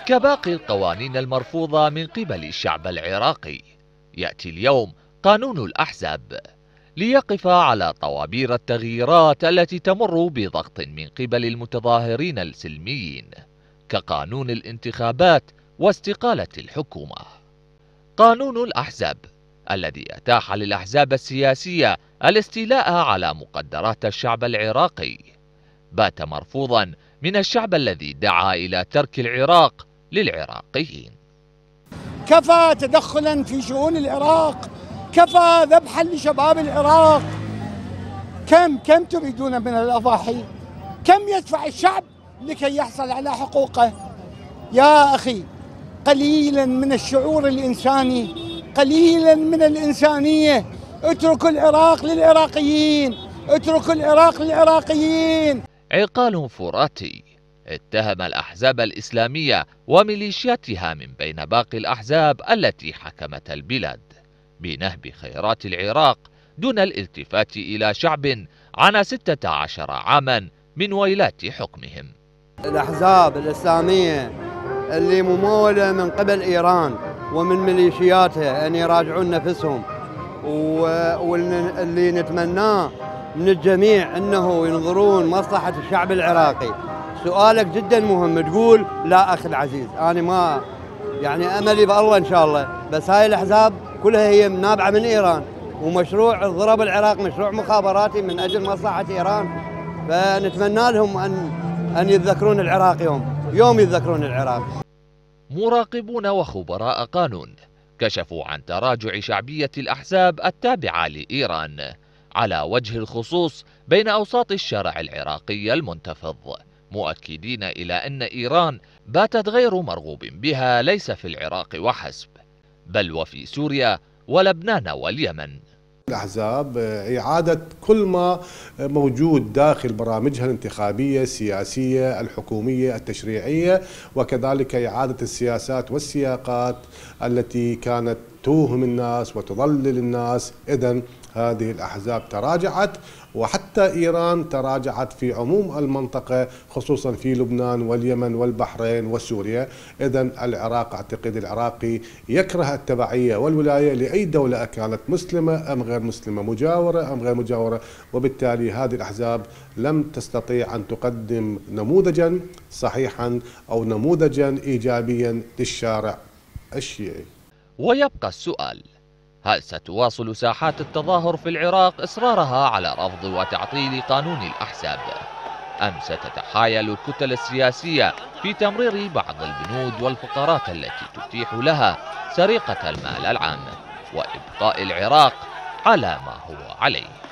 كباقي القوانين المرفوضة من قبل الشعب العراقي، يأتي اليوم قانون الأحزاب ليقف على طوابير التغييرات التي تمر بضغط من قبل المتظاهرين السلميين، كقانون الانتخابات واستقالة الحكومة. قانون الأحزاب الذي أتاح للأحزاب السياسية الاستيلاء على مقدرات الشعب العراقي بات مرفوضا من الشعب الذي دعا إلى ترك العراق للعراقيين. كفى تدخلا في شؤون العراق، كفى ذبحا لشباب العراق. كم تريدون من الأضاحي؟ كم يدفع الشعب لكي يحصل على حقوقه؟ يا أخي، قليلا من الشعور الإنساني، قليلا من الإنسانية. اتركوا العراق للعراقيين، اتركوا العراق للعراقيين. عقال فراتي اتهم الأحزاب الإسلامية وميليشياتها من بين باقي الأحزاب التي حكمت البلاد بنهب خيرات العراق دون الالتفات إلى شعب عانى 16 عاما من ويلات حكمهم. الأحزاب الإسلامية اللي ممولة من قبل إيران ومن ميليشياتها أن يراجعون نفسهم، واللي نتمناه من الجميع أنه ينظرون مصلحة الشعب العراقي. سؤالك جدا مهم، تقول لا أخي العزيز، أنا ما يعني أملي بالله إن شاء الله، بس هاي الأحزاب كلها هي نابعة من إيران، ومشروع ضرب العراق مشروع مخابراتي من أجل مصلحة إيران. فنتمنى لهم أن يتذكرون العراق يوم يتذكرون العراق. مراقبون وخبراء قانون كشفوا عن تراجع شعبية الأحزاب التابعة لإيران على وجه الخصوص بين أوساط الشارع العراقي المنتفض، مؤكدين إلى أن إيران باتت غير مرغوب بها ليس في العراق وحسب، بل وفي سوريا ولبنان واليمن. الأحزاب إعادة كل ما موجود داخل برامجها الانتخابية السياسية الحكومية التشريعية، وكذلك إعادة السياسات والسياقات التي كانت توهم الناس وتضلل الناس. إذن هذه الأحزاب تراجعت، وحتى إيران تراجعت في عموم المنطقة خصوصا في لبنان واليمن والبحرين وسوريا. إذن العراق، أعتقد العراقي يكره التبعية والولاية لأي دولة كانت مسلمة أم غير مسلمة، مجاورة أم غير مجاورة، وبالتالي هذه الأحزاب لم تستطيع أن تقدم نموذجا صحيحا أو نموذجا إيجابيا للشارع الشيعي. ويبقى السؤال: هل ستواصل ساحات التظاهر في العراق إصرارها على رفض وتعطيل قانون الأحزاب، أم ستتحايل الكتل السياسية في تمرير بعض البنود والفقرات التي تتيح لها سرقة المال العام وإبقاء العراق على ما هو عليه؟